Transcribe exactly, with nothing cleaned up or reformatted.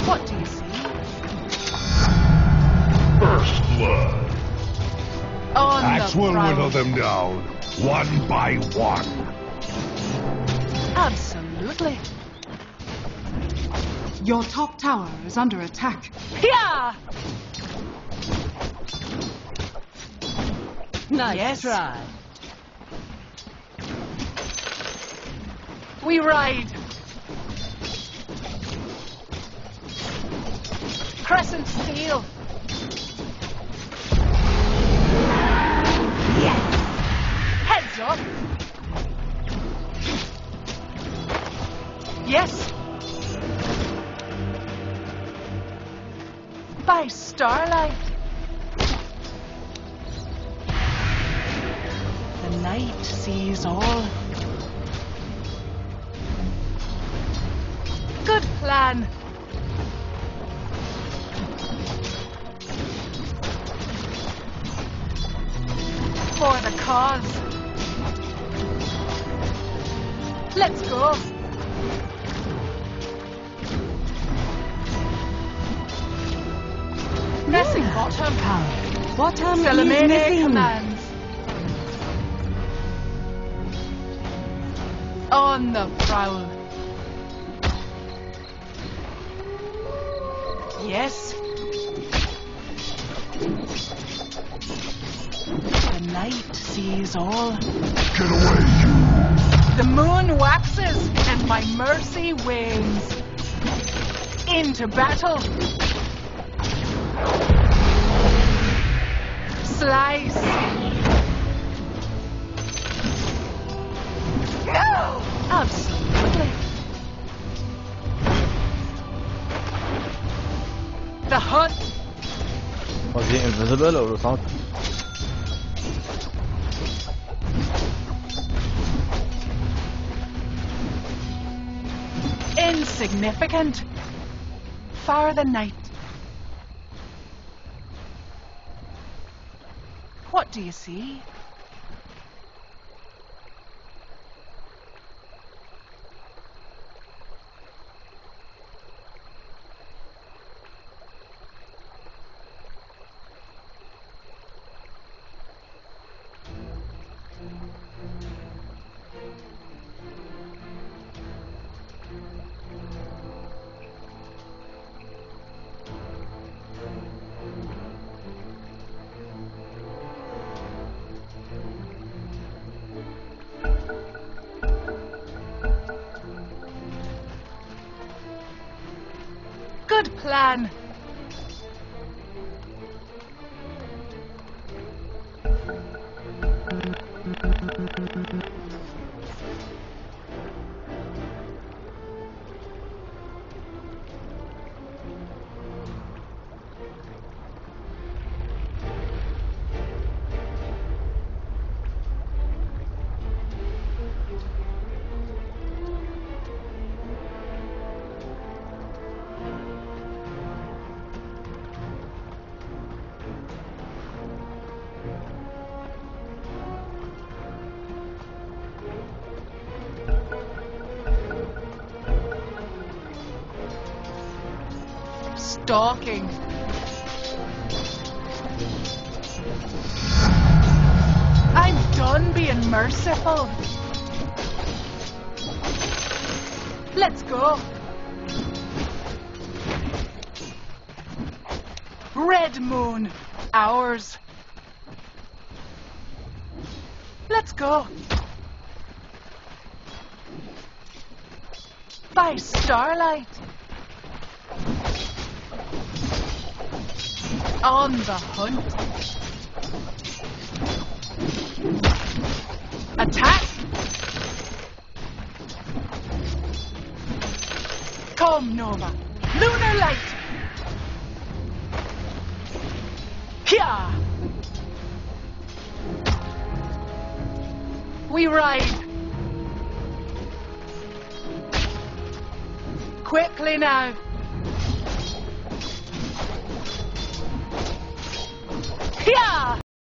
What do you see? First blood. On Axe the will prowl. whittle them down, one by one. Absolutely. Your top tower is under attack. Yeah! Nice Yes. try. We ride. Crescent steel. Yes. Heads up. Yes. By starlight. The night sees all. Good plan. For the cause. Let's go. Pressing bottom. Power. Bottom is Salamene missing. commands. On the prowl. Yes. The night sees all. Get away, you! The moon waxes and my mercy wanes. Into battle. Slice. No! Absolutely. The hunt. Was he invisible or something? Insignificant. Far the night. What do you see? Good plan. Stalking. I'm done being merciful. Let's go. Red moon, ours. Let's go. By starlight. On the hunt. Attack! Come, Nova. Lunar light! Pia! We ride. Quickly now. Yeah!